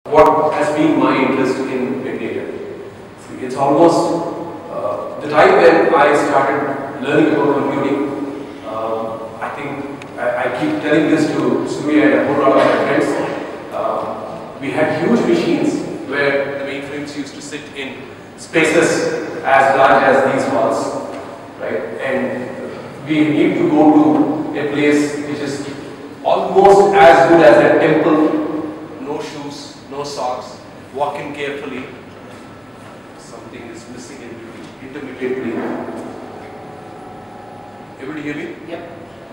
What has been my interest in big data? It's almost the time when I started learning about computing. I think I keep telling this to Sumi and a whole lot of my friends. We had huge machines where the mainframes used to sit in spaces as large as these walls, right? And we need to go to a place which is almost as good as a temple. No shoes, no socks, walk in carefully. Something is missing intermittently. Everybody hear me? Yep.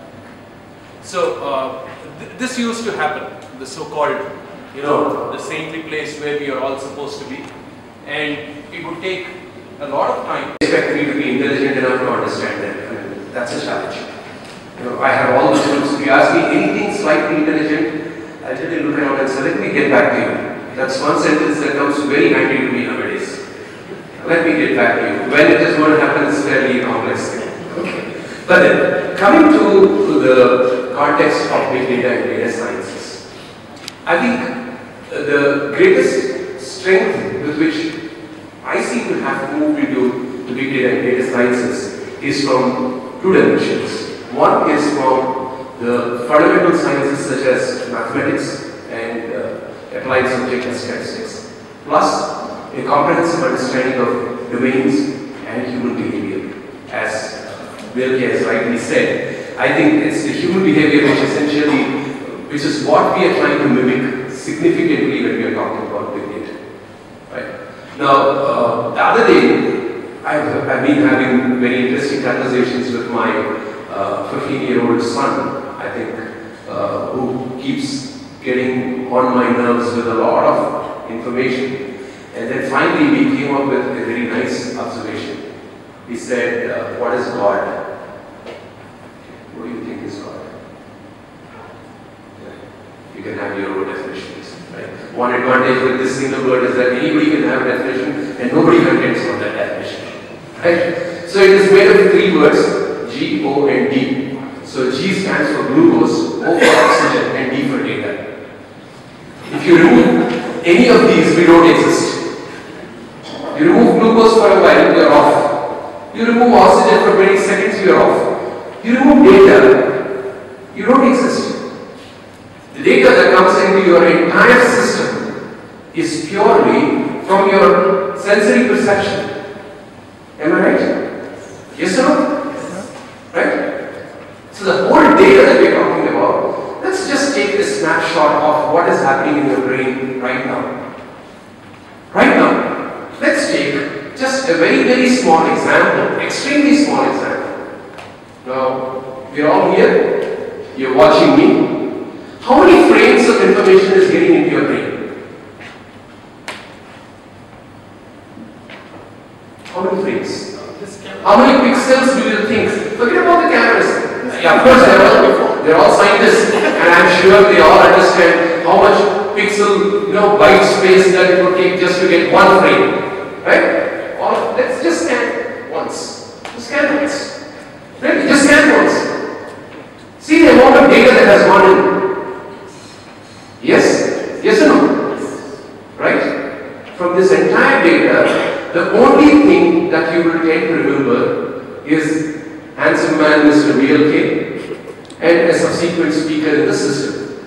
So this used to happen, the so-called, the saintly place where we are all supposed to be, and it would take a lot of time. Expect me to be intelligent enough to understand that. I mean, that's a challenge. I have all the tools. If you ask me anything slightly intelligent, I'll tell you, look around and say, let me get back to you. That's one sentence that comes very handy to me nowadays. Let me get back to you. When it is going to happen is fairly complex thing. Okay. But then, coming to the context of big data and data sciences, I think the greatest strength with which I seem to have moved into the big data and data sciences is from two dimensions. One is from the fundamental sciences such as mathematics and applied subject and statistics, plus a comprehensive understanding of domains and human behavior. As Wilke has rightly said, I think it's the human behavior which is what we are trying to mimic significantly when we are talking about big data. Right? Now, the other day, I've been having very interesting conversations with my 15-year-old son, I think, who keeps getting on my nerves with a lot of information. And then finally we came up with a very nice observation. He said, what is God? What do you think is God? Yeah. You can have your own definitions. Right? One advantage with this single word is that anybody can have a definition and nobody contends on that definition. Right? So it is made of three words, G, O and D. So G stands for glucose, O for oxygen and D for data. If you remove any of these, we don't exist. You remove glucose for a while, you are off. You remove oxygen for 20 seconds, you are off. You remove data, you don't exist. The data that comes into your entire system is purely from your sensory perception. Am I right? Yes or no? Right? So the whole data that we are talking about, let's just take a snapshot of what is happening in your brain right now. Right now. Let's take just a very, very small example, extremely small example. Now, we're all here, you're watching me. How many frames of information is getting into your brain? How many frames? How many pixels do you think? Forget about the cameras. Yeah, of course, they're all scientists, and I'm sure they all understand how much pixel, byte space that it would take just to get one frame. Right? Or let's just scan once. Just scan once. Right? Just scan once. See the amount of data that has gone in. Yes? Yes or no? Right? From this entire data, the only thing that you will tend to remember is handsome man Mr. Wilke and a subsequent speaker in the system.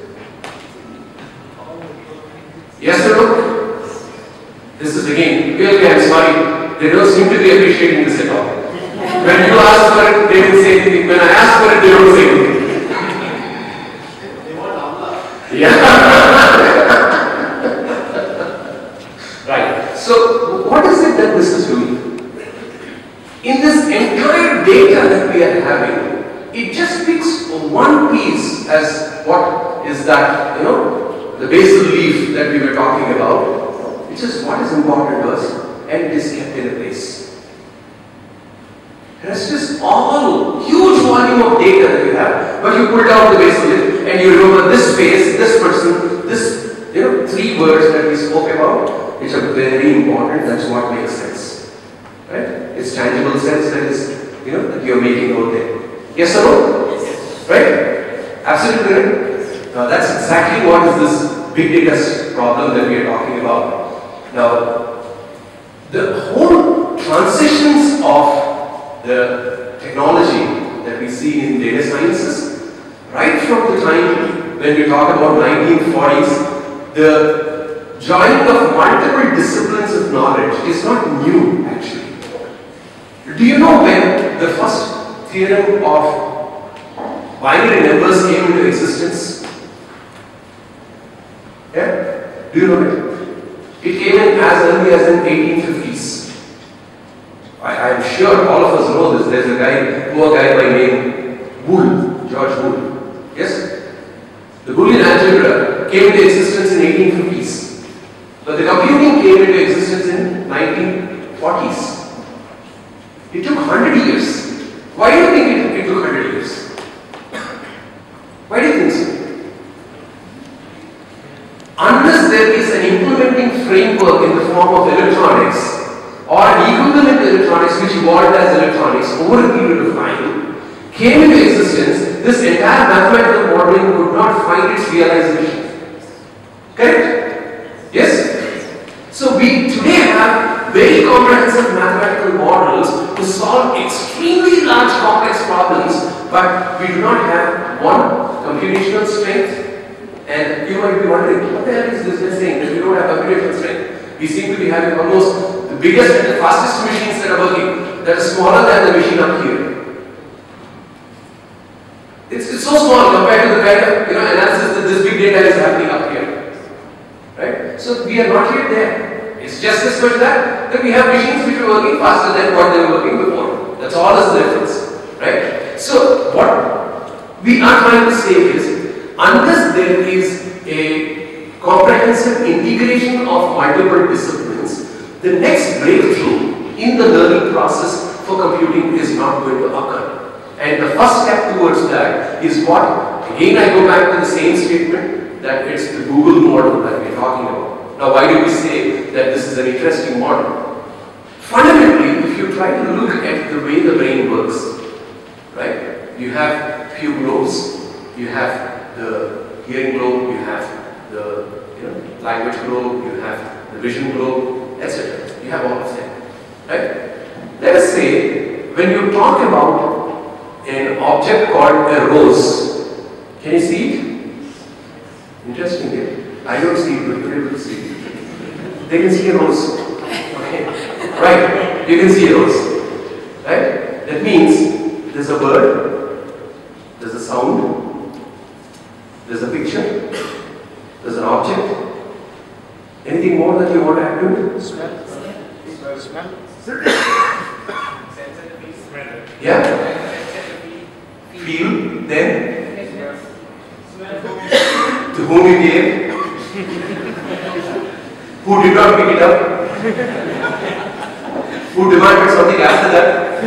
Yes or no? This is again, really I'm sorry, they don't seem to be appreciating this at all. When you ask for it, they didn't say anything. When I ask for it, they don't say anything. They want Allah. Yeah. Right. So, what is it that this is doing? In this entire data that we are having, it just picks one piece as what is that, the basal leaf that we were talking about. Which is what is important to us, and it is kept in a place. The rest is all huge volume of data that you have, but you pull down the basal leaf and you remember this face, this person, this, three words that we spoke about, which are very important. That's what makes sense. Right? It's tangible sense that is, that you are making out there. Yes or no? Yes. Right? Absolutely right. That's exactly what is this big data problem that we are talking about. Now, the whole transitions of the technology that we see in data sciences, right from the time when we talk about 1940s, the joining of multiple disciplines of knowledge is not new actually. Do you know when the first theorem of binary numbers came into existence? Yeah? Do you know it? It came in as early as in 1850s. I am sure all of us know this. There's a guy, poor guy by name Boole, George Boole. Yes? The Boolean algebra came into existence in 1850s. But the computing came into existence in 1940s. It took 100 years. Why do you think it took 100 years? Why do you think so? Unless there is an implementing framework in the form of electronics or an equivalent electronics which evolved as electronics over a period of time, came into existence, this entire mathematical modeling could not find its realization. Correct? Yes? So we today have very comprehensive mathematical models to solve extremely large complex problems, but we do not have one, computational strength. And you might be wondering, what the hell is this guy saying that we don't have computational strength? We seem to be having almost the biggest and the fastest machines that are working that are smaller than the machine up here. It's so small compared to the kind of analysis that this big data is happening up here. Right? So we are not yet there. It's just as much that we have machines which are working faster than what they were working before. That's all is the difference. Right? So what we are trying to say is, unless there is a comprehensive integration of multiple disciplines, the next breakthrough in the learning process for computing is not going to occur. And the first step towards that is what? Again, I go back to the same statement that it's the Google model that we're talking about. Now, why do we say that this is an interesting model? Fundamentally, if you try to look at the way the brain works, right? You have few globes, you have the hearing globe, you have the language globe, you have the vision globe, etc. You have all of them, right? Let us say when you talk about an object called a rose, can you see it? Interesting, yeah? I don't see it, but you're able to see it. They can see a rose. Okay, right? You can see a rose, right? That means there's a bird, there's a sound, there's a picture, there's an object. Anything more that you want to add to it? Smell. Yeah? Feel, then? To whom you gave? Who did not pick it up? Who demanded something after that?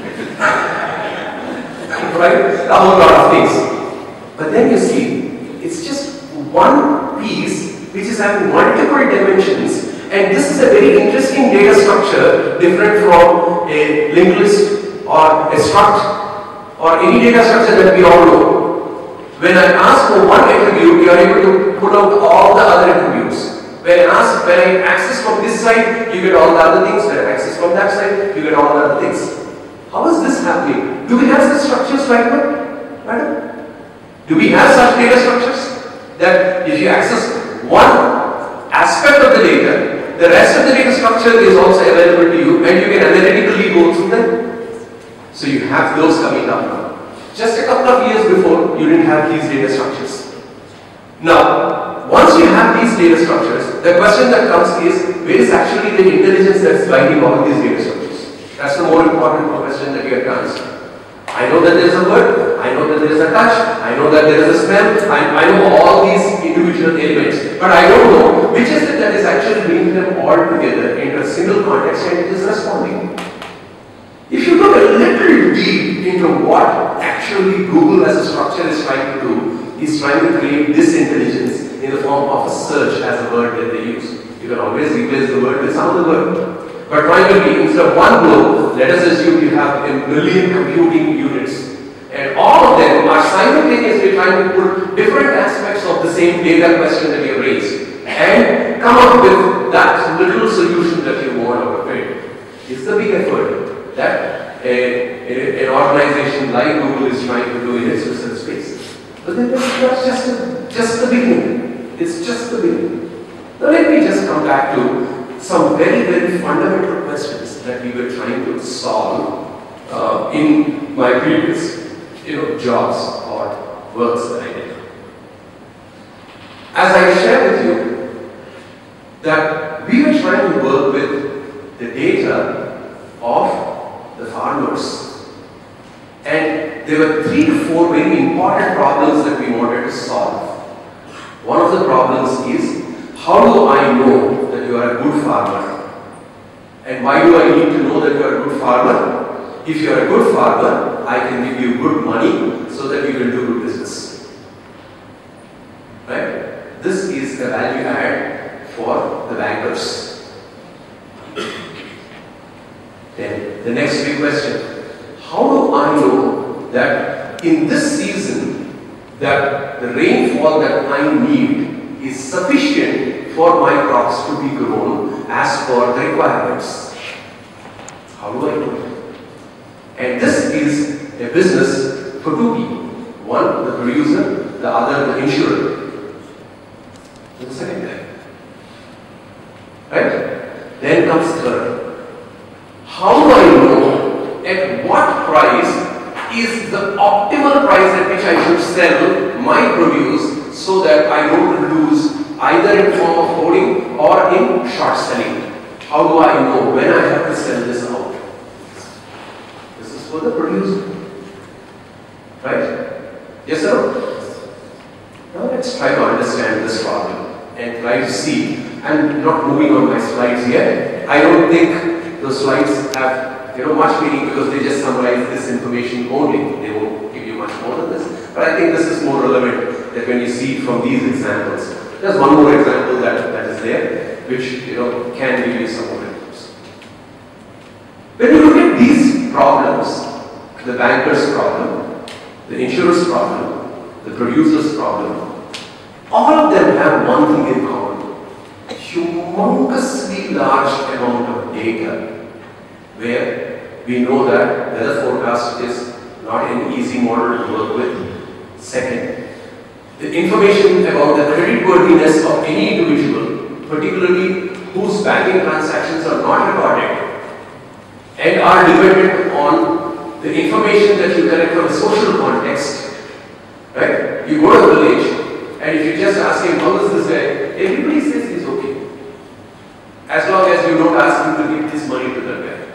Right? A whole lot of things. But then you see, it's just one piece which is having multiple dimensions, and this is a very interesting data structure, different from a linked list or a struct or any data structure that we all know. When I ask for one attribute, you are able to pull out all the other attributes. When I access from this side, you get all the other things. When I access from that side, you get all the other things. How is this happening? Do we have such structures right now, madam? Do we have such data structures that if you access one aspect of the data, the rest of the data structure is also available to you and you can analytically go through them? So you have those coming up now. Just a couple of years before, you didn't have these data structures. Now, once you have these data structures, the question that comes is, where is actually the intelligence that's binding all these data structures? That's the more important question that you have to answer. I know that there is a word, I know that there is a touch, I know that there is a smell, I know all these individual elements, but I don't know which is it that is actually bringing them all together into a single context and it is responding. If you look a little deep into what actually Google as a structure is trying to do, is trying to create this intelligence in the form of a search as a word that they use. You can always replace the word with some other word. But finally, instead of one globe, let us assume you have a million computing units. And all of them are simultaneously trying to put different aspects of the same data question that you brains and come up with that little solution that you want out of it. It's the big effort that an organization like Google is trying to do in its research space. But then that's just the beginning. It's just the beginning. Now let me just come back to some very, very fundamental questions that we were trying to solve in my previous jobs or works that I did. As I shared with you that we were trying to work with the data of the farmers, and there were 3 to 4 very important problems that we wanted to solve. One of the problems is, how do I know that you are a good farmer? And why do I need to know that you are a good farmer? If you are a good farmer, I can give you good money so that you will do good business. Right? This is the value add for the bankers. Then the next big question, how do I know that in this season that the rainfall that I need is sufficient for my crops to be grown as per the requirements? How do I do it? And this is a business for 2 people. One, the producer, the other, the insurer. The second guy. Right? Then comes third. How do I know at what price is the optimal price at which I should sell my produce so that I don't lose either in form of hoarding or in short selling? How do I know when I have to sell this out? This is for the producer. Right? Yes or no? Now let's try to understand this problem and try to see. I'm not moving on my slides yet. I don't think those slides have much meaning because they just summarize this information only. They won't give you much more than this. But I think this is more relevant that when you see from these examples. There's one more example that is there, which can give you some more info. When you look at these problems, the banker's problem, the insurer's problem, the producer's problem, all of them have one thing in common: humongously large amount of data, where we know that weather forecast is not an easy model to work with. Second, the information about the creditworthiness of any individual, particularly whose banking transactions are not recorded and are dependent on the information that you collect from a social context. Right? You go to a village and if you just ask him, how is this guy? Everybody says he's okay. As long as you don't ask him to give this money to that guy.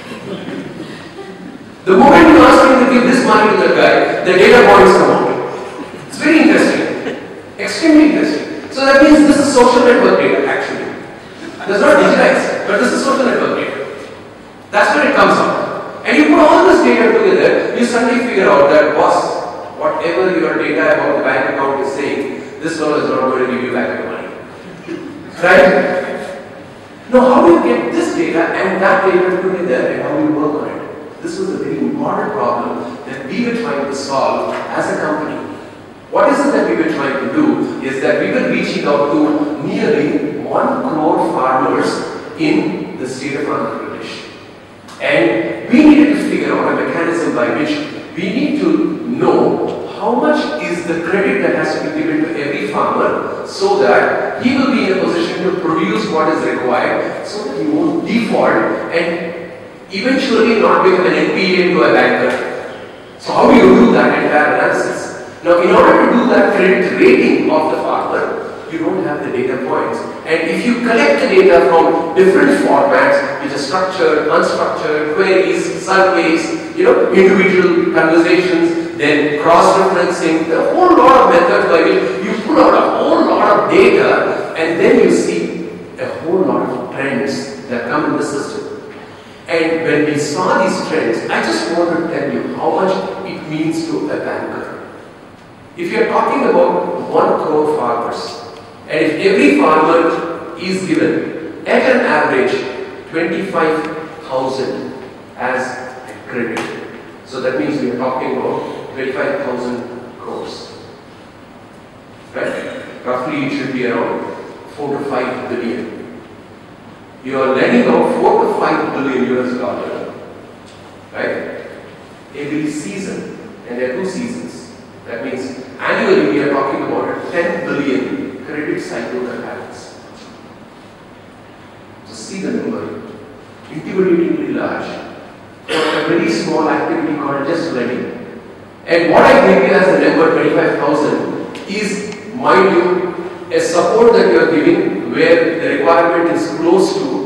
The moment you ask him to give this money to that guy, the data points come out. It's very interesting. Extremely interesting. So that means this is social network data actually. That's not digitized, but this is social network data. That's where it comes out. And you put all this data together, you suddenly figure out that, boss, whatever your data about the bank account is saying, this fellow is not going to give you back your money. Right? Now, how do you get this data and that data together and how do you work on it? This was a very important problem that we were trying to solve as a company. What is it that we were trying to do is that we were reaching out to nearly 1 crore farmers in the state of Andhra Pradesh. And we needed to figure out a mechanism by which we need to know how much is the credit that has to be given to every farmer so that he will be in a position to produce what is required so that he won't default and eventually not become an NPA to a banker. So how do you do that entire analysis? Now in order to do that credit rating of the farmer, you don't have the data points. And if you collect the data from different formats, which are structured, unstructured, queries, surveys, individual conversations, then cross-referencing, a whole lot of methods by which you pull out a whole lot of data and then you see a whole lot of trends that come in the system. And when we saw these trends, I just want to tell you how much it means to a banker. If you are talking about 1 crore farmers, and if every farmer is given at an average 25,000 as a credit, so that means we are talking about 25,000 crores. Right? roughly it should be around 4 to 5 billion. You are lending out 4 to 5 billion US dollars, right? Every season, and there are 2 seasons. That means annually we are talking about a 10 billion credit cycle that happens. So see the number, intimidatingly large, for a very small activity called just lending. And what I give you as the number 25,000 is, mind you, a support that you are giving where the requirement is close to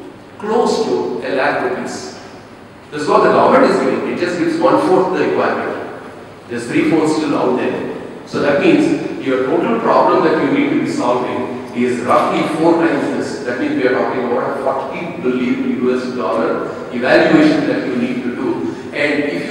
a lakh rupees. This is what the government is giving. It just gives 1/4 the requirement. There's 3/4 still out there. So that means your total problem that you need to be solving is roughly 4 times this. That means we are talking about a 40 billion US dollar evaluation that you need to do. And if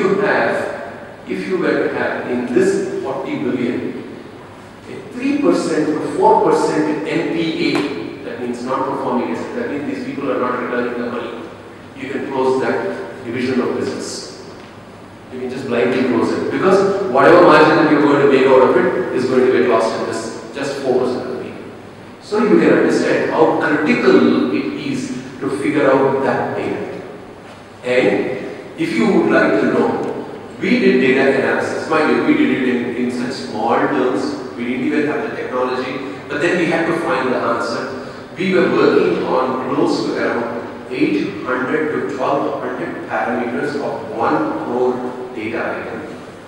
you were to have in this 40 billion, a 3% to 4% NPA, that means non-performing asset, that means these people are not returning the money, you can close that division of business. You can just blindly close it, because whatever margin that you're going to make out of it is going to get lost in this, just 4% of the people. So you can understand how critical it is to figure out that payment. And if you would like to know, we did data analysis. Mind you, we did it in such small terms. We didn't even have the technology, but then we had to find the answer. We were working on close to around 800 to 1200 parameters of 1 crore data item.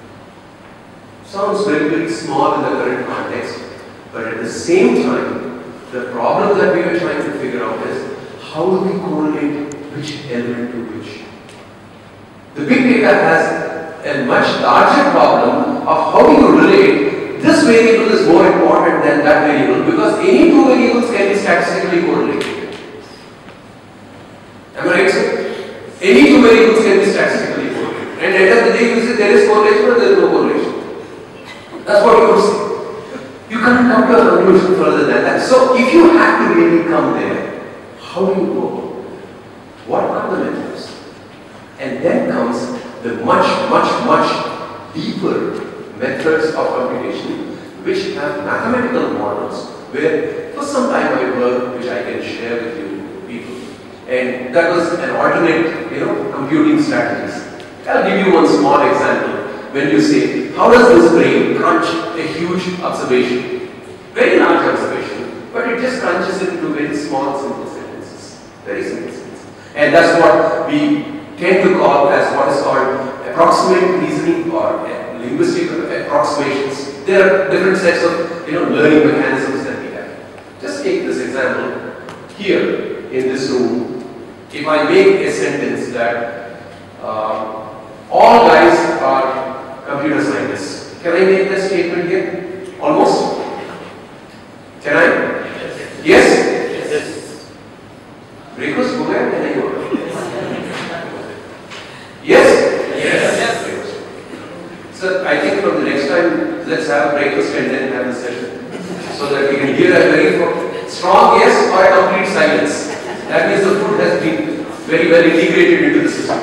Sounds very, very small in the current context, but at the same time, the problem that we were trying to figure out is how do we correlate which element to which. The big data has a much larger problem of how do you relate this variable is more important than that variable, because any 2 variables can be statistically correlated. Am I right, sir? Any 2 variables can be statistically correlated. And at the end of the day, you say there is correlation or there is no correlation. That's what you would say. You can't come to a conclusion further than that. So if you have to really come there, how do you go? What are the methods? And then comes the much deeper methods of computation, which have mathematical models, where for some time I worked, which I can share with you people. And that was an alternate, computing strategies. I'll give you one small example. When you say, how does this brain crunch a huge observation? Very large observation, but it just crunches it into very small, simple sentences. Very simple sentences. And that's what we tend to call as what is called approximate reasoning or linguistic approximations. There are different sets of learning mechanisms that we have. Just take this example here in this room. If I make a sentence that all guys are computer scientists, can I make that statement here? Almost? Can I? Yes? Yes. Breakfast ho gaya ya nahi hoga? Yes? Yes. Sir, I think from the next time, let's have breakfast and then have the session, so that we can hear a very strong yes or a complete silence. That means the food has been very well integrated into the system.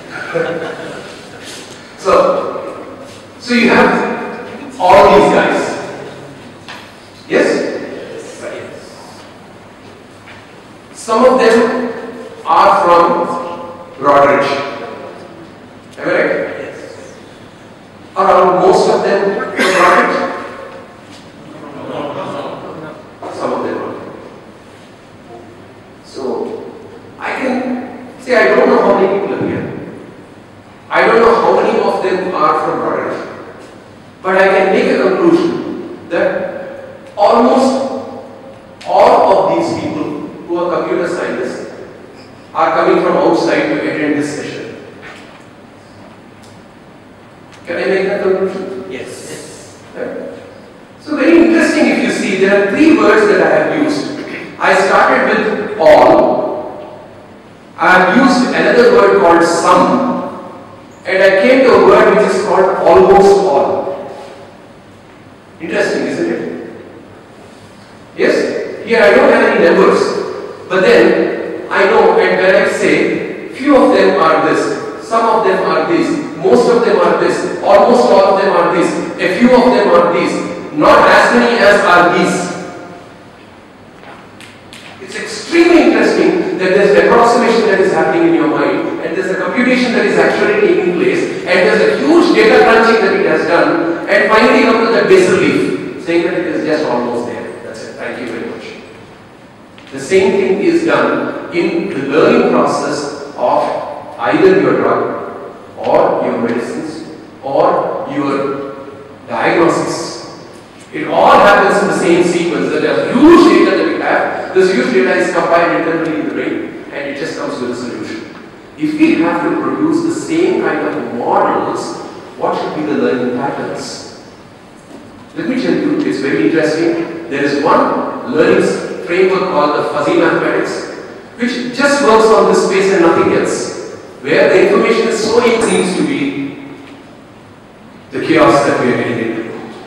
So you have all these guys. Yes? Some of them are from Broadridge. Am I right? Yes. Are most of them from Broadridge? Some of them are. So I can say I don't know how many people are here. I don't know how many of them are from Broadridge. But I can make a conclusion that almost all of these people who are computer scientists are coming from outside to attend this session. Can I make that conclusion? Yes. Right. So very interesting if you see, there are 3 words that I have used. I started with all. I have used another word called some. And I came to a word which is called almost all. Interesting, isn't it? Yes? Here I don't have any numbers. But then I know, and when I say few of them are this, some of them are this, most of them are this, almost all of them are this, a few of them are these, not as many as are these. It's extremely interesting that there's an approximation that is happening in your mind, and there's a computation that is actually taking place, and there's a huge data crunching that it has done, and finally come to the basal leaf, saying that it is just almost there. That's it. Thank you very much. The same thing is done in the learning process of either your drug, or your medicines, or your diagnosis. It all happens in the same sequence. There is huge data that we have. This huge data is compiled internally in the brain, and it just comes with a solution. If we have to produce the same kind of models, what should be the learning patterns? Let me tell you, it's very interesting. There is one learning framework called the fuzzy mathematics, which just works on this space and nothing else. Where the information is so easy seems to be the chaos that we are getting into.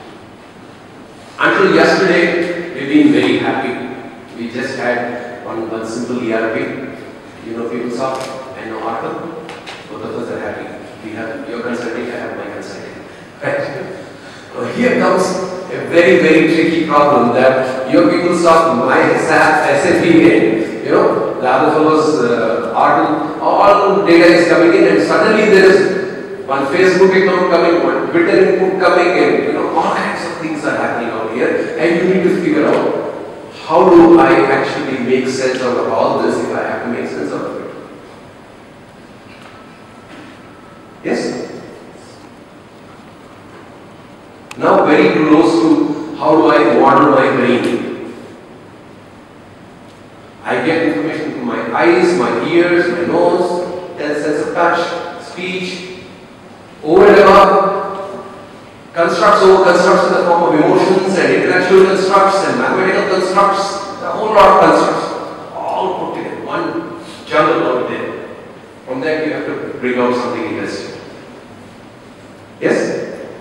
Until yesterday, we've been very happy. We just had one simple ERP. You know PeopleSoft and know Oracle. Both of us are happy. We have your consulting, I have my consulting. Right? So here comes a very, very tricky problem that your PeopleSoft, my SAP, you know, the other fellows, Oracle, all data is coming in, and suddenly there is one Facebook account coming, one Twitter input coming, and you know, all kinds of things are happening out here, and you need to figure out how do I actually make sense out of all this if I have to make sense out of it. Yes? Now very close to how do I model my brain. I get information from my eyes, my ears, my nose, sense of touch, speech, over and above, constructs over constructs in the form of emotions and intellectual constructs and mathematical constructs, a whole lot of constructs, all put together, one jungle out there. From that you have to bring out something interesting. Yes?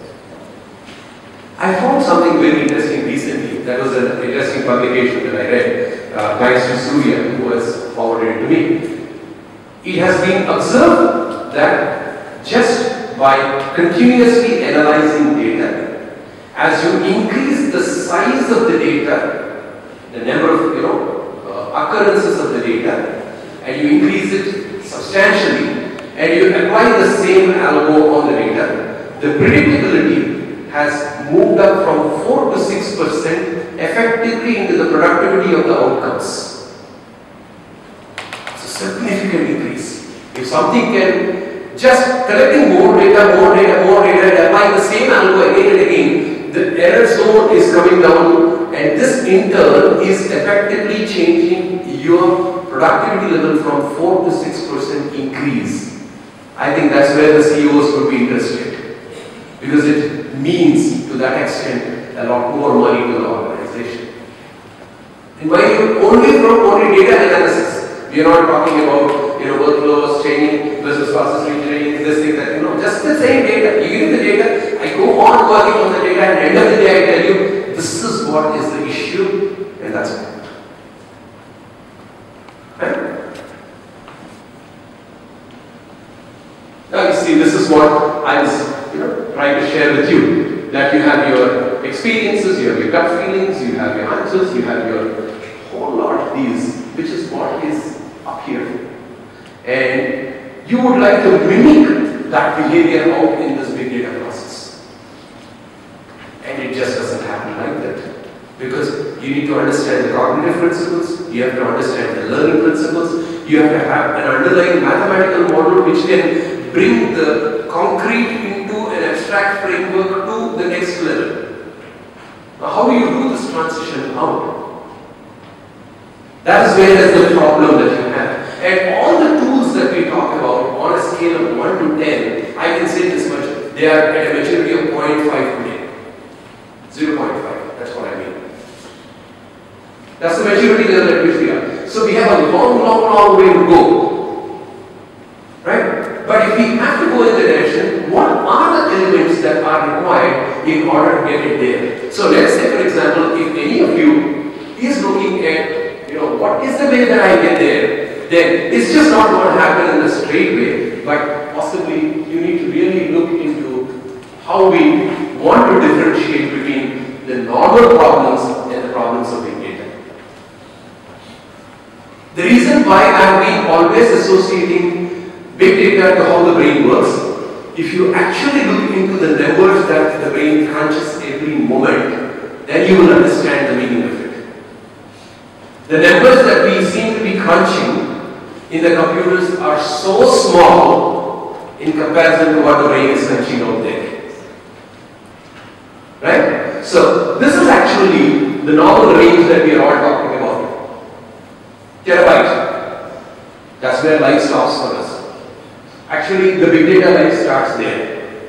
I found something very interesting recently. That was an interesting publication that I read, thanks to Surya, who has forwarded it to me. It has been observed that just by continuously analyzing data, as you increase the size of the data, the number of occurrences of the data, and you increase it substantially, and you apply the same algo on the data, the predictability has moved up from 4 to 6% effectively into the productivity of the outcomes. It's a significant increase. If something can just collecting more data, and applying the same algo again and again, the error zone is coming down, and this in turn is effectively changing your productivity level from 4 to 6% increase. I think that's where the CEOs would be interested, because it means to that extent a lot more money to the organization. And why only data analysis? We are not talking about workflows, training, business process retraining, this thing, that, just the same data. You give me the data, I go on working on the data, and at the end of the day I tell you, this is what is the issue, and that's it. Right? Now you see, this is what I was trying to share with you. That you have your experiences, you have your gut feelings, you have your answers, you have your whole lot of these, which is what is up here. And you would like to mimic that behavior out in this big data process. And it just doesn't happen like that. Because you need to understand the cognitive principles, you have to understand the learning principles, you have to have an underlying mathematical model which can bring the concrete into an abstract framework to the next level. Now, how do you do this transition out? That is where is the problem that you have. And all the tools that we talk about on a scale of 1 to 10, I can say this much, they are at a maturity of 0.5 today. 0.5, that's what I mean. That's the maturity level at which we are. So we have a long way to go. Right? But if we have to go in the direction, what are the elements that are required in order to get it there? So let's say, for example, if any of you is looking at, what is the way that I get there, then it's just not going to happen in a straight way, but possibly you need to really look into how we want to differentiate between the normal problems and the problems of big data. The reason why I have been always associating big data to how the brain works, if you actually look into the numbers that the brain crunches every moment, then you will understand the meaning of it. The numbers that we seem to be crunching in the computers are so small in comparison to what the brain is crunching out there. Right? So, this is actually the normal range that we are all talking about. Terabyte. That's where life stops for us. Actually, the big data life starts there.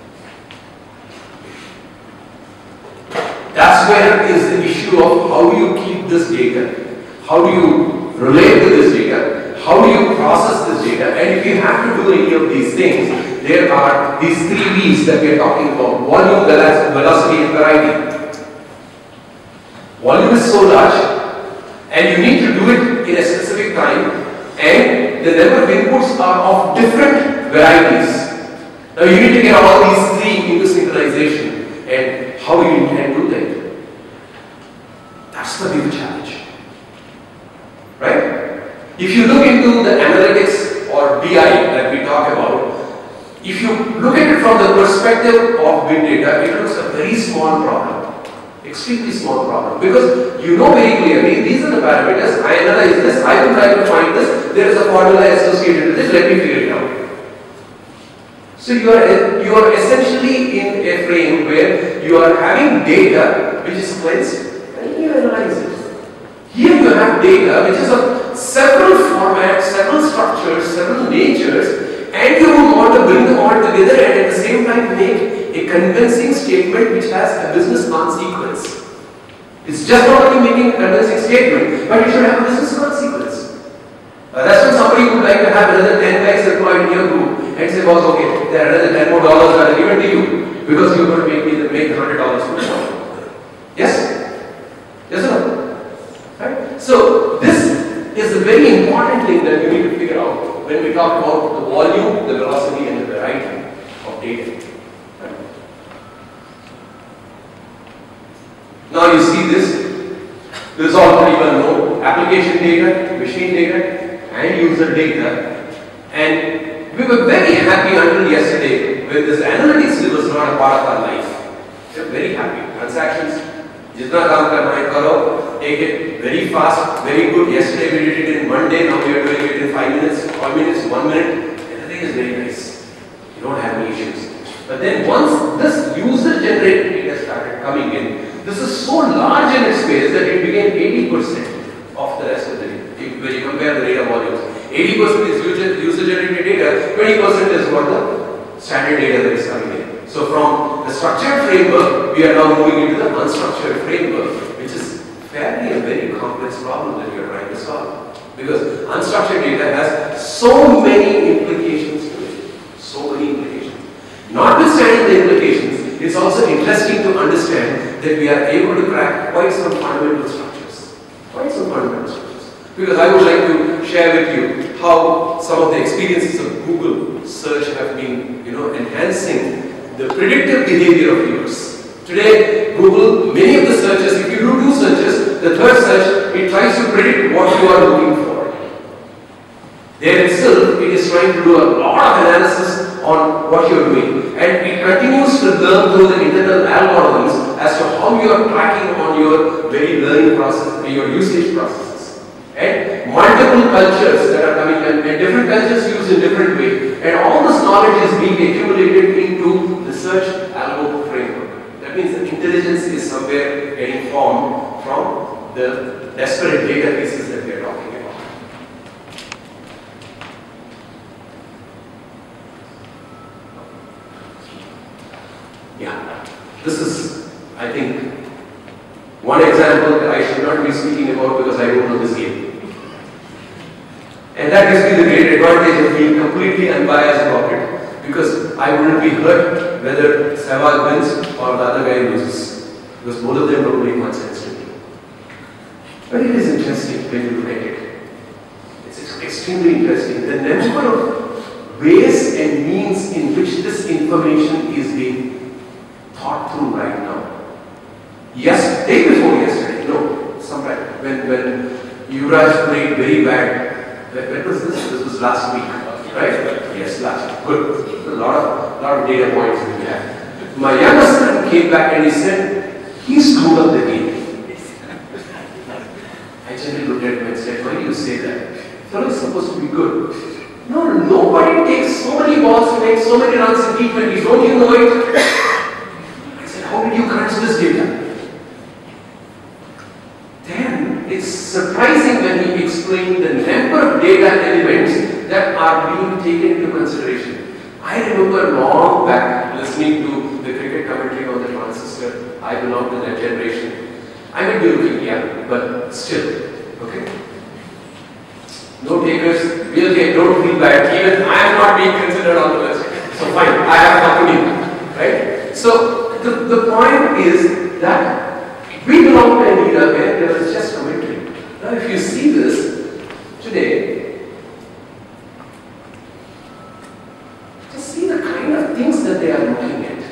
That's where is the issue of how you keep this data, how do you relate to this data, how do you process this data, and if you have to do any of these things, there are these 3 V's that we are talking about: volume, velocity, and variety. Volume is so large, and you need to do it in a specific time, and the number of inputs are of different varieties. Now you need to get all these 3 into synchronization, and how you can do that. That's the big challenge. Right? If you look into the analytics or BI that we talk about, if you look at it from the perspective of big data, it looks a very small problem. Extremely small problem. Because you know very clearly, these are the parameters, I analyze this, I will try to find this, there is a formula associated with this, let me figure it out. So you are essentially in a frame where you are having data which is cleansed and you analyze it. Here you have data which is of several formats, several structures, several natures, and you would want to bring them all together and at the same time make a convincing statement which has a business consequence. It's just not only making a convincing statement, but it should have a business consequence. That's when somebody would like to have another 10 guys employed in your group and say, boss, okay, there are another $10 more that are given to you because you're going to make $100 more. Yes? Yes or no? Right? So, this is a very important thing that you need to figure out when we talk about the volume, the velocity, and the variety of data. Right? Now you see this. This is all pretty well known. Application data, machine data, and user data. And we were very happy until yesterday when this analytics was not a part of our life. We were very happy. Transactions, jitna kaam karna hai karo, take it very fast, very good. Yesterday we did it in 1 day, now we are doing it in 5 minutes, 5 minutes, 1 minute. Everything is very nice. You don't have any issues. But then once this user generated data started coming in, this is so large in its space that it became 80% of the rest of the data. When you compare the data volumes, 80% is user generated data, 20% is what the standard data that is coming in. So from the structured framework, we are now moving into the unstructured framework, which is fairly a very complex problem that we are trying to solve. Because unstructured data has so many implications to it. So many implications. Notwithstanding the implications, it's also interesting to understand that we are able to crack quite some fundamental structures. Quite some fundamental structures. Because I would like to share with you how some of the experiences of Google search have been, enhancing the predictive behavior of yours. Today, Google, many of the searches, if you do 2 searches, the 3rd search, it tries to predict what you are looking for. There itself, it is trying to do a lot of analysis on what you are doing. And it continues to learn through the internal algorithms as to how you are tracking on your very learning process, your usage processes. And multiple cultures that are coming and different cultures used in different ways. And all this knowledge is being accumulated into the search algo framework. That means the intelligence is somewhere getting formed from the disparate databases that we are talking about. Yeah, this is, I think, one example that I should not be speaking about because I don't know this game. And that gives me the great advantage of being completely unbiased about it, because I wouldn't be hurt whether Sehwag wins or the other guy loses, because both of them don't make much sense to me. But it is interesting when you look at it. It's extremely interesting. The number of ways and means in which this information is being thought through right now Yes, day before yesterday. No, sometime when Yuvraj played very bad. When was this? This was last week, right? Yes, last week. Good. A lot of data points that we have. My youngest son came back and he said, he screwed up the game. I generally looked at him and said, why do you say that? Fellow is supposed to be good. No, nobody takes so many balls to make so many runs in T20s. Don't you know it? I said, how did you crunch this data? Then it's surprising when he explained the number of data elements that are being taken into consideration. I remember long back listening to the cricket commentary on the transistor. I belong to that generation. I may be looking young, but still, okay? No takers, we'll get, don't feel bad. Even I am not being considered on the list. So fine, I have company, right? So the point is that we belong to an era where there was just commentary. Now if you see this today, just see the kind of things that they are looking at.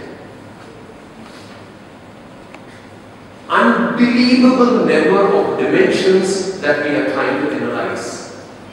Unbelievable number of dimensions that we are trying to analyze.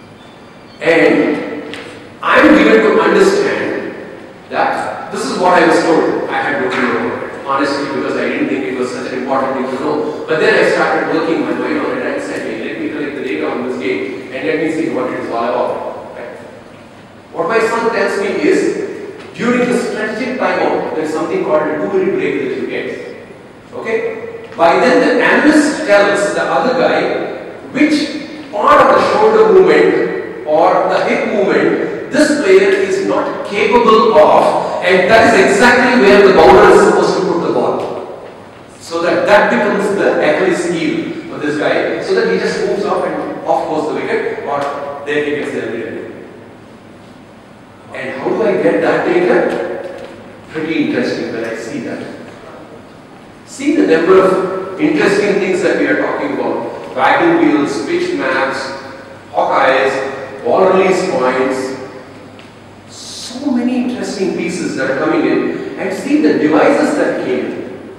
And I am given to understand that this is what I was told. I had no clue about it, honestly, because I didn't think it was such an important thing to know. But then I started working my mind on it and said, hey, let me collect the data on this game and let me see what it is all about. Right? What my son tells me is, during the strategic timeout, there is something called a two-minute break that you get. Okay? By then the analyst tells the other guy which part of the shoulder movement or the hip movement this player is not capable of, and that is exactly where the bowler is supposed to put the ball. So that becomes the Achilles heel for this guy, so that he just moves off and off goes the wicket, or there he gets celebrated. And how do I get that data? Pretty interesting when I see that. See the number of interesting things that we are talking about. Wagon wheels, pitch maps, Hawkeyes, ball release points, so many interesting pieces that are coming in, and see the devices that came in.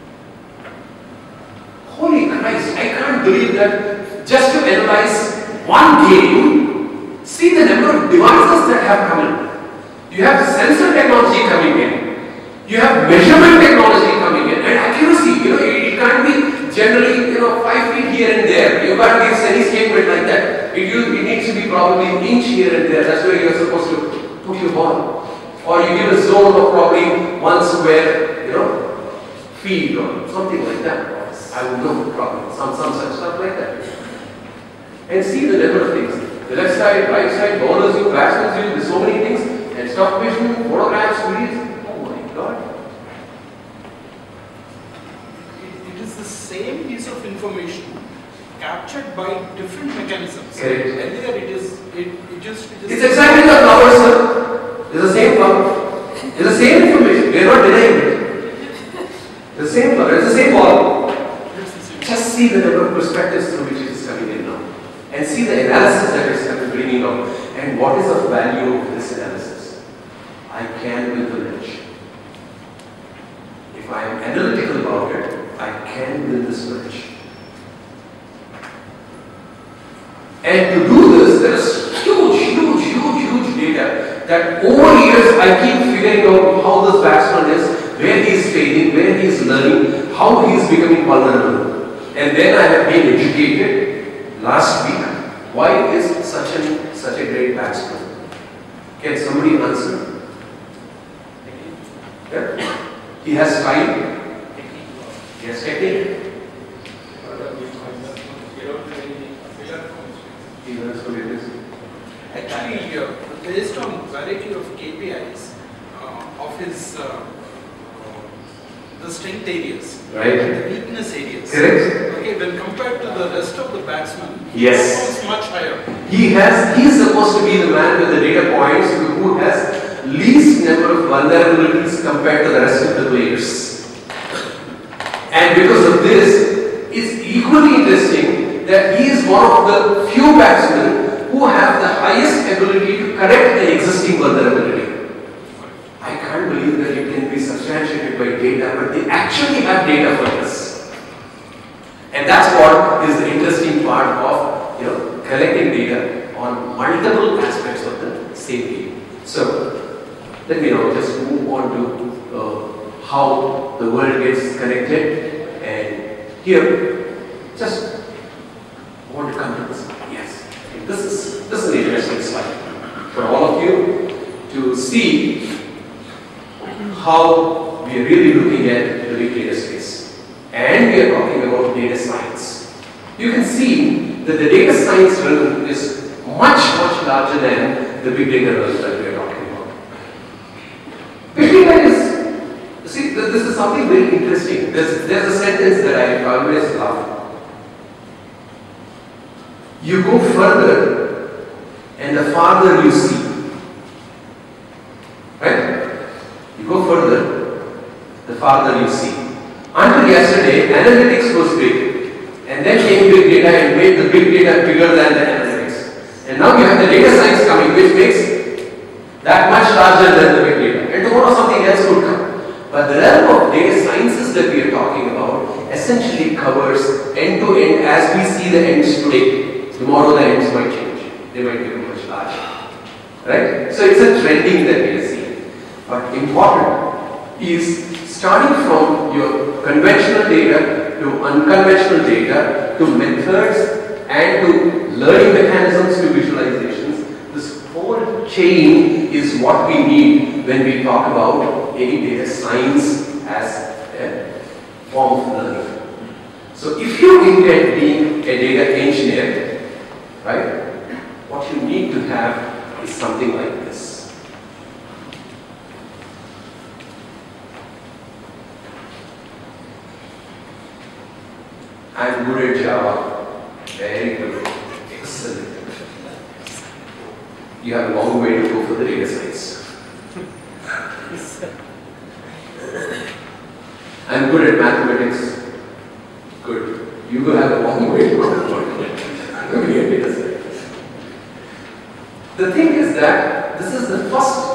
Holy Christ, I can't believe that just to analyze one game, see the number of devices that have come in. You have sensor technology coming in, you have measurement technology coming in, and accuracy, it can't be generally, 5 feet here and there. You can't give any statement like that. It needs to be probably an inch here and there. That's where you're supposed to put your ball. Or you give a zone of probably 1 square, feet or something like that. I would know probably some such stuff like that. And see the number of things. The left side, right side, bowlers use, batsmen use, there's so many things. And stock vision, photographs, videos. Oh my God. It is the same piece of information captured by different mechanisms. Correct. Earlier It's exactly the flower, sir. It's the same flower. It's the same information. We are not denying it. The same flower. It's the same ball. Just see the number of perspectives through which it is coming in now. And see the analysis that it is bringing out. And what is the value of this analysis? I can win the match. If I am analytical about it, I can win this match. And to do this, there is huge data that over years I keep figuring out how this batsman is, where he is failing, where he is learning, how he is becoming vulnerable. And then I have been educated last week. Why is such a great batsman? Can somebody answer? Yeah? He has style. He has technique. Actually, based on variety of KPIs of his the strength areas, right, the weakness areas. Correct. Okay, when compared to the rest of the batsmen, yes, he performs much higher. He is supposed to be the man with the data points who has least number of vulnerabilities compared to the rest of the players. And because of this, it's equally interesting that he is one of the few batsmen who have the highest ability to correct the existing vulnerability. I can't believe that it can be substantiated by data, but they actually have data for this. collecting data on multiple aspects of the same data. So let me now just move on to how the world gets connected, and here just want to come to this. Yes, this is an interesting slide for all of you to see how we are really looking at the big data space, and we are talking about data science. You can see that the data science realm is much larger than the big data realm that we are talking about. Big data is, see, this is something very interesting. There's a sentence that I always love. You go further, and the farther you see. Right? You go further, the farther you see. Until yesterday, analytics was big, and then came big data and made the big data bigger than the analytics. And now you have the data science coming, which makes that much larger than the big data. And tomorrow something else could come. But the realm of data sciences that we are talking about essentially covers end to end as we see the ends today. Tomorrow the ends might change. They might become much larger. Right? So it's a trending that we are seeing. But important is starting from your conventional data to unconventional data to methods and to learning mechanisms to visualizations. This whole chain is what we need when we talk about any data science as a form of learning. So if you intend being a data engineer, right, what you need to have is something like this. I'm good at Java. Very good. Excellent. You have a long way to go for the data science. I'm good at mathematics. Good. You will have a long way to go for data science. The thing is that this is the first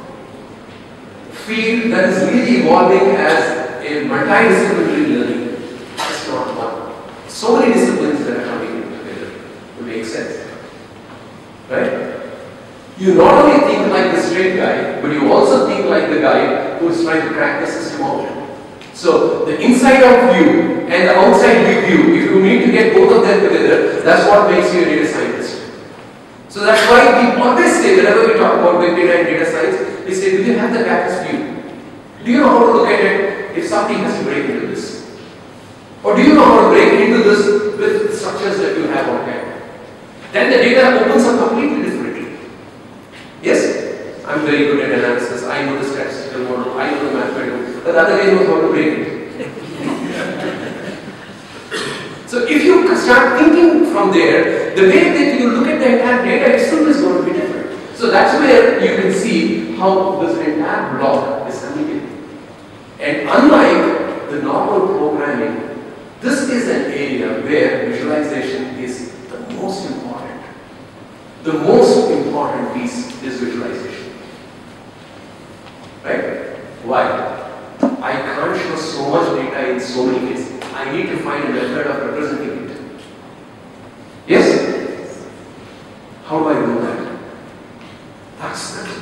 field that is really evolving as a multidisciplinary learning. It's not one. So many disciplines that are coming together to make sense. Right? You not only think like the straight guy, but you also think like the guy who is trying to crack the system out. So the inside out view and the outside view, if you need to get both of them together, that's what makes you a data scientist. So that's why we always say, whenever we talk about big data and data science, we say, do you have the backwards view? Do you know how to look at it if something has to break into this? Or do you know how to break into this with the structures that you have on hand? Then the data opens up completely differently. Yes? I'm very good at analysis. I know the statistical model. I know the mathematical. The other guy knows how to break it. So if you start thinking from there, the way that you look at the entire data itself is going to be different. So that's where you can see how this entire block is coming in. And unlike the normal programming, this is an area where visualization is the most important. The most important piece is visualization. Right? Why? I can't show so much data in so many ways. I need to find a method of representing it. Yes? How do I do that? That's it.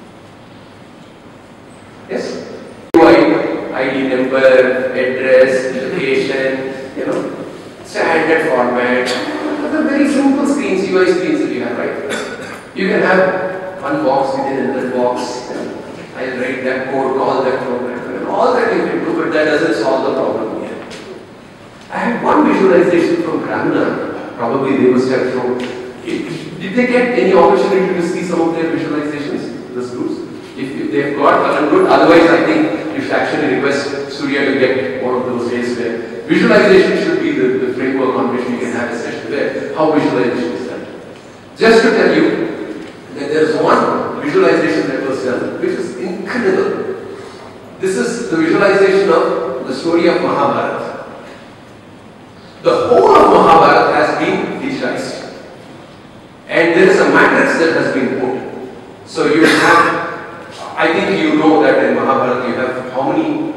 Yes? ID number, address, location, standard format. Those are very simple screens, UI screens that you have, right? You can have one box within another box. I'll write that code, call that program, and all that you can do, but that doesn't solve the problem here. I had one visualization from Grammar. Probably they must have shown. Did they get any opportunity to see some of their visualizations, those groups? If they've got, I'm good. Otherwise, I think you should actually request Surya to get one of those days where visualization should be the framework on which we can have a session where how visualization is done. Just to tell you that there's one visualization that was done which is incredible. This is the visualization of the story of Mahabharata. The whole of Mahabharata has been digitized. And there is a matrix that has been put. So you have, I think you know that in Mahabharata you have how many?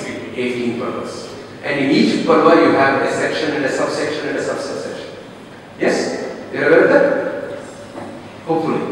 18 parvas. And in each parva you have a section and a subsection and a subsection. Yes? You are aware of that? Hopefully.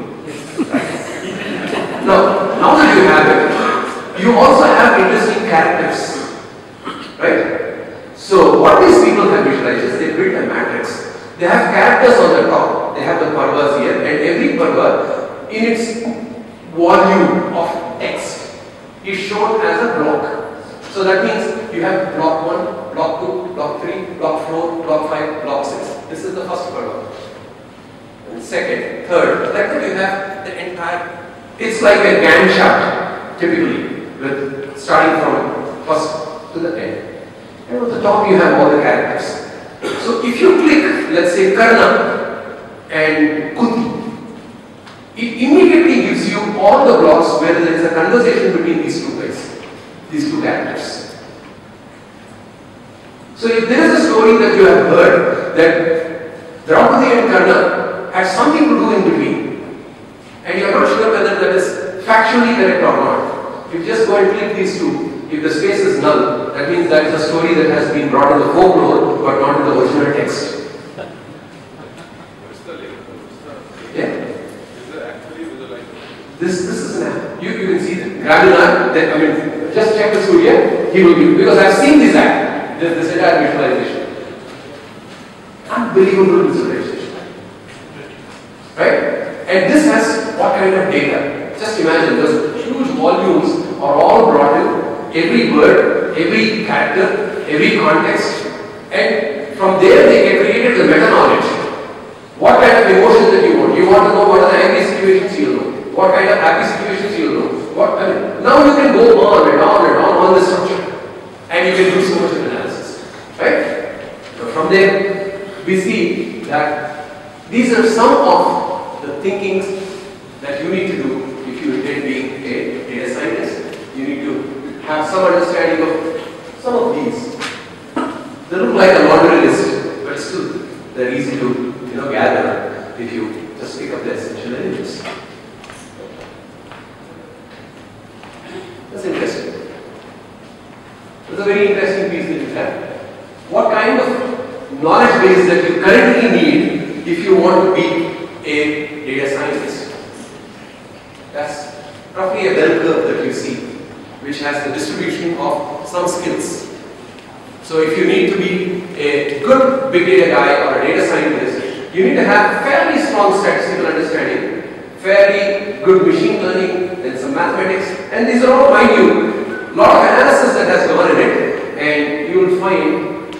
Now that you have it, you also have interesting characters. Right? So what these people have visualized is they built a matrix. They have characters on the top. They have the parvas here, and every parva in its volume of text is shown as a block. So that means you have block 1, block 2, block 3, block 4, block 5, block 6. This is the first parva. And second, third, like that you have the entire, it's like a Gantt chart typically, with starting from first to the end. And on the top you have all the characters. So if you click, let's say Karna and Kunti, it immediately gives you all the blocks where there is a conversation between these two guys, these two characters. So if there is a story that you have heard that Draupadi and Karna had something to do in between, and you are not sure whether that is factually correct or not, you just go and click these two. If the space is null, that means that is a story that has been brought in the folklore but not in the original text. Yeah? This is an app. You can see the granular, I mean, just check the studio, he will give you, because I have seen this app, this entire visualization. Unbelievable visualization. Right? And this has what kind of data? Just imagine, those huge volumes are all brought in. Every word, every character, every context, and from there they get created the meta-knowledge. What kind of emotion that you want? You want to know what are the angry situations you'll know. What kind of happy situations you'll know. Now you can go on and on and on this structure. And you can do so much of analysis. Right? So from there, we see that these are some of the thinkings that you need to do if you intend being a data scientist. You need to have some understanding of some of these. They look like a laundry list, but still they're easy to gather if you just pick up the essential elements. That's interesting. That's a very interesting piece that you have. What kind of knowledge base that you currently need if you want to be a data scientist? That's roughly a bell curve that you see, which has the distribution of some skills. So if you need to be a good big data guy or a data scientist, you need to have fairly strong statistical understanding, fairly good machine learning, then some mathematics, and these are all, mind you, a lot of analysis that has gone in it, and you will find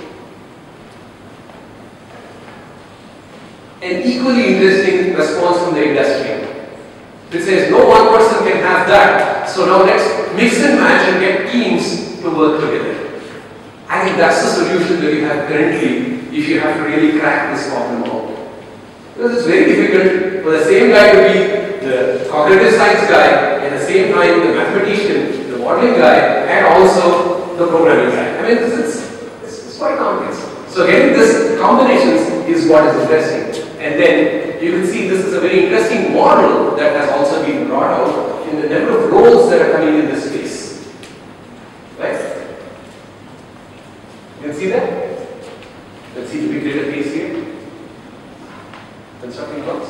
an equally interesting response from the industry. It says no one person can have that, so now let's mix and match and get teams to work together. I think that's the solution that you have currently if you have to really crack this problem out. Because it's very difficult for the same guy to be the cognitive science guy, at the same time the mathematician, the modeling guy, and also the programming guy. I mean, it's quite complex. So getting this combinations is what is interesting. And then you can see this is a very interesting model that has also been brought out in the number of roles that are coming in this space. Right? You can see that? Let's see the big data piece here. Constructing blocks.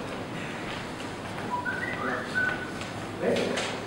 Right?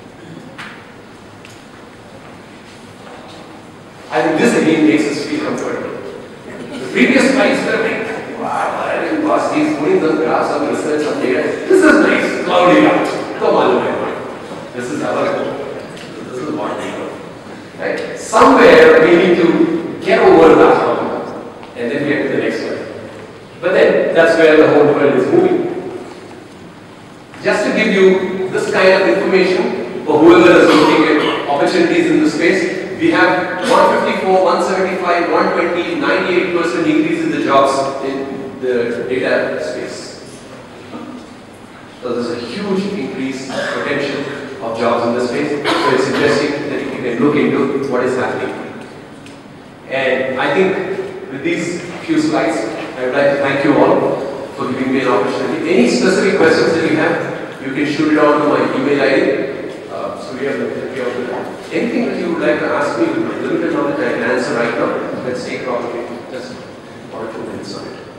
I think this again makes us feel comfortable. The previous slides were like, wow, I didn't boss, he's putting some graphs of research on data. This is nice, cloudy out. Come on, this is our goal. This is what we know. Right? Somewhere we need to get over that problem and then get to the next one. But then that's where the whole world is moving. Just to give you this kind of information for whoever is looking at opportunities in the space, we have 154, 175, 120, 98% increase in the jobs in the data space. So there's a huge increase potential of jobs in the space. So it's interesting that you can look into what is happening. And I think with these few slides, I would like to thank you all for giving me an opportunity. Any specific questions that you have, you can shoot it on to my email ID. So we have anything that you would like to ask me with a little bit of knowledge I can answer right now. Let's take probably just 1 or 2 minutes on it.